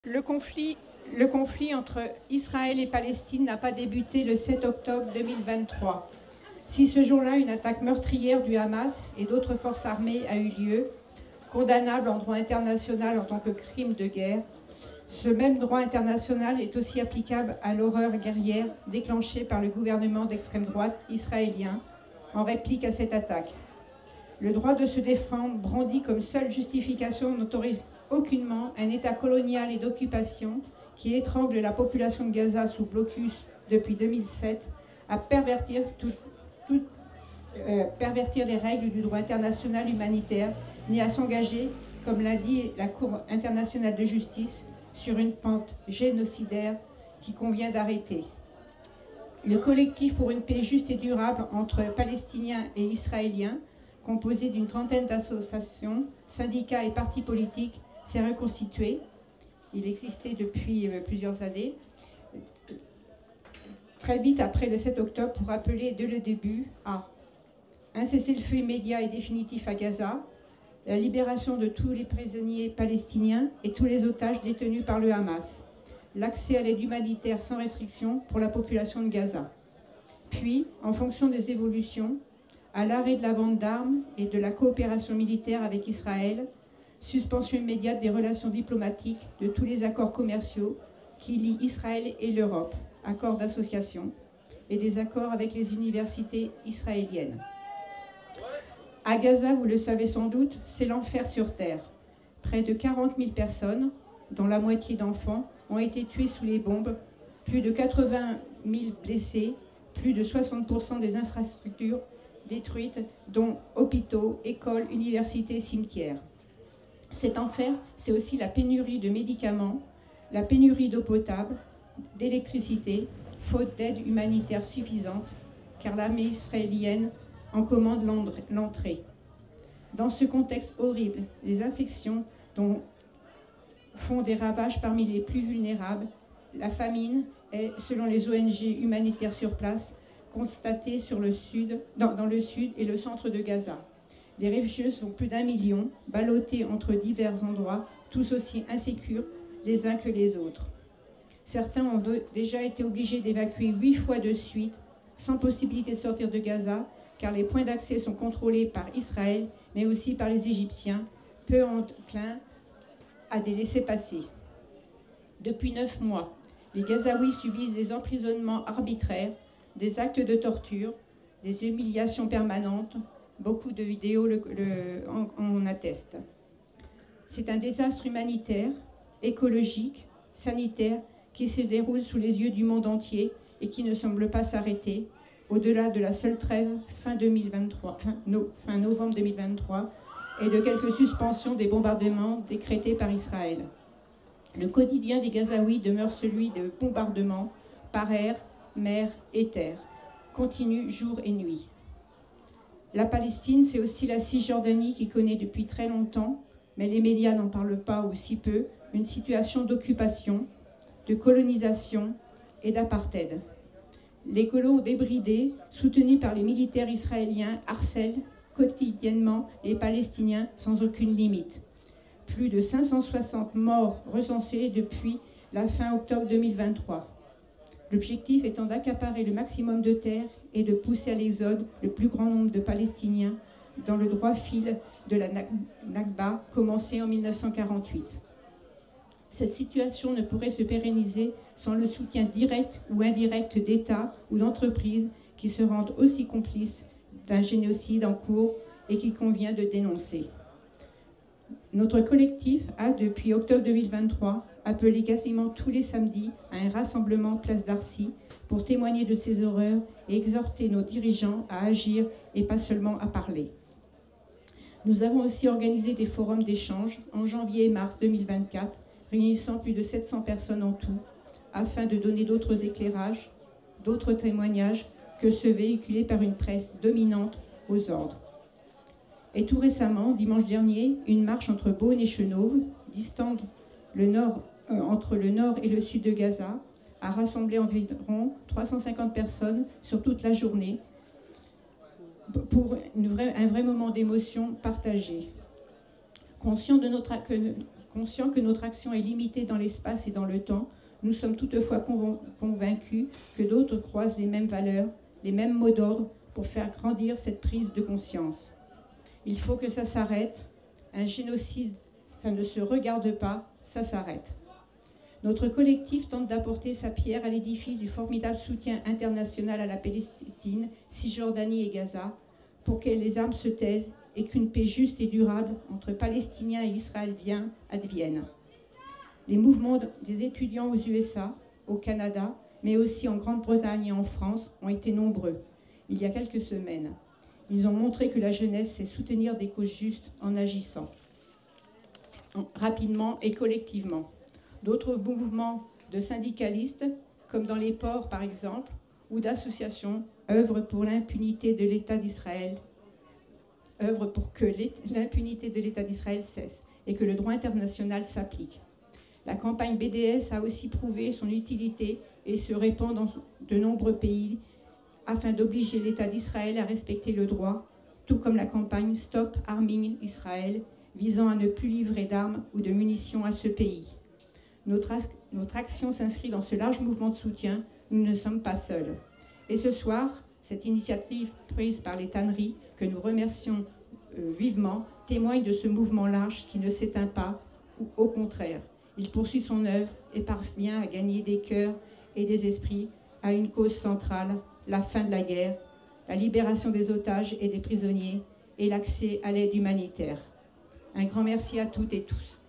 Le conflit entre Israël et Palestine n'a pas débuté le 7 octobre 2023. Si ce jour-là, une attaque meurtrière du Hamas et d'autres forces armées a eu lieu, condamnable en droit international en tant que crime de guerre, ce même droit international est aussi applicable à l'horreur guerrière déclenchée par le gouvernement d'extrême droite israélien en réplique à cette attaque. Le droit de se défendre, brandi comme seule justification, n'autorise aucunement un État colonial et d'occupation qui étrangle la population de Gaza sous blocus depuis 2007 à pervertir les règles du droit international humanitaire, ni à s'engager, comme l'a dit la Cour internationale de justice, sur une pente génocidaire qui convient d'arrêter. Le collectif pour une paix juste et durable entre Palestiniens et Israéliens, composé d'une trentaine d'associations, syndicats et partis politiques, s'est reconstitué. Il existait depuis plusieurs années, très vite après le 7 octobre, pour appeler dès le début à un cessez-le-feu immédiat et définitif à Gaza, la libération de tous les prisonniers palestiniens et tous les otages détenus par le Hamas, l'accès à l'aide humanitaire sans restriction pour la population de Gaza. Puis, en fonction des évolutions, à l'arrêt de la vente d'armes et de la coopération militaire avec Israël, suspension immédiate des relations diplomatiques de tous les accords commerciaux qui lient Israël et l'Europe, accords d'association, et des accords avec les universités israéliennes. À Gaza, vous le savez sans doute, c'est l'enfer sur terre. Près de 40 000 personnes, dont la moitié d'enfants, ont été tuées sous les bombes, plus de 80 000 blessés, plus de 60% des infrastructures détruites, dont hôpitaux, écoles, universités, cimetières. Cet enfer, c'est aussi la pénurie de médicaments, la pénurie d'eau potable, d'électricité, faute d'aide humanitaire suffisante, car l'armée israélienne en commande l'entrée. Dans ce contexte horrible, les infections dont font des ravages parmi les plus vulnérables, la famine est, selon les ONG humanitaires sur place, constatée dans le sud et le centre de Gaza. Les réfugiés sont plus d'1 million, ballottés entre divers endroits, tous aussi insécures les uns que les autres. Certains ont déjà été obligés d'évacuer 8 fois de suite, sans possibilité de sortir de Gaza, car les points d'accès sont contrôlés par Israël, mais aussi par les Égyptiens, peu enclins à des laissez-passer. Depuis 9 mois, les Gazaouis subissent des emprisonnements arbitraires, des actes de torture, des humiliations permanentes. Beaucoup de vidéos en attestent. C'est un désastre humanitaire, écologique, sanitaire, qui se déroule sous les yeux du monde entier et qui ne semble pas s'arrêter, au-delà de la seule trêve fin novembre 2023 et de quelques suspensions des bombardements décrétés par Israël. Le quotidien des Gazaouis demeure celui de bombardements par air, mer et terre, continu jour et nuit. La Palestine, c'est aussi la Cisjordanie qui connaît depuis très longtemps, mais les médias n'en parlent pas ou si peu, une situation d'occupation, de colonisation et d'apartheid. Les colons débridés, soutenus par les militaires israéliens, harcèlent quotidiennement les Palestiniens sans aucune limite. Plus de 560 morts recensés depuis la fin octobre 2023. L'objectif étant d'accaparer le maximum de terres et de pousser à l'exode le plus grand nombre de Palestiniens dans le droit fil de la Nakba commencée en 1948. Cette situation ne pourrait se pérenniser sans le soutien direct ou indirect d'États ou d'entreprises qui se rendent aussi complices d'un génocide en cours et qu'il convient de dénoncer. Notre collectif a, depuis octobre 2023, appelé quasiment tous les samedis à un rassemblement place d'Arcy pour témoigner de ces horreurs et exhorter nos dirigeants à agir et pas seulement à parler. Nous avons aussi organisé des forums d'échange en janvier et mars 2024, réunissant plus de 700 personnes en tout, afin de donner d'autres éclairages, d'autres témoignages que ceux véhiculés par une presse dominante aux ordres. Et tout récemment, dimanche dernier, une marche entre Beaune et Chenôve, distante entre le nord et le sud de Gaza, a rassemblé environ 350 personnes sur toute la journée pour un vrai moment d'émotion partagée. Conscient de notre Conscient que notre action est limitée dans l'espace et dans le temps, nous sommes toutefois convaincus que d'autres croisent les mêmes valeurs, les mêmes mots d'ordre pour faire grandir cette prise de conscience. Il faut que ça s'arrête. Un génocide, ça ne se regarde pas, ça s'arrête. Notre collectif tente d'apporter sa pierre à l'édifice du formidable soutien international à la Palestine, Cisjordanie et Gaza, pour que les armes se taisent et qu'une paix juste et durable entre Palestiniens et Israéliens advienne. Les mouvements des étudiants aux USA, au Canada, mais aussi en Grande-Bretagne et en France, ont été nombreux, il y a quelques semaines. Ils ont montré que la jeunesse sait soutenir des causes justes en agissant, rapidement et collectivement. D'autres mouvements de syndicalistes, comme dans les ports par exemple, ou d'associations, œuvrent pour l'impunité de l'État d'Israël, œuvrent pour que l'impunité de l'État d'Israël cesse et que le droit international s'applique. La campagne BDS a aussi prouvé son utilité et se répand dans de nombreux pays afin d'obliger l'État d'Israël à respecter le droit, tout comme la campagne Stop Arming Israël, visant à ne plus livrer d'armes ou de munitions à ce pays. Notre action s'inscrit dans ce large mouvement de soutien. Nous ne sommes pas seuls. Et ce soir, cette initiative prise par les tanneries, que nous remercions vivement, témoigne de ce mouvement large qui ne s'éteint pas, ou au contraire. Il poursuit son œuvre et parvient à gagner des cœurs et des esprits à une cause centrale, la fin de la guerre, la libération des otages et des prisonniers et l'accès à l'aide humanitaire. Un grand merci à toutes et tous.